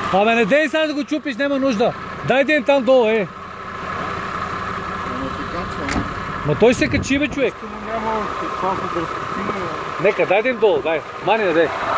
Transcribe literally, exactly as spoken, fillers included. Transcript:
Абе, не дей сега да го чупиш, няма нужда. Дай да им там долу, е. Ма той се качи, бе, човек. Нека, дай да им долу, дай. Мани, дай.